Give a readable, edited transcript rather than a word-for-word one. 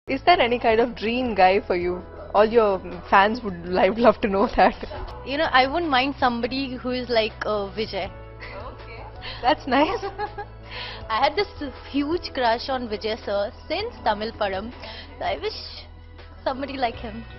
Is there any kind of dream guy for you? All your fans would love to know that. You know, I wouldn't mind somebody who is like Vijay. Okay. That's nice. I had this huge crush on Vijay sir since Tamil Param. So I wish somebody like him.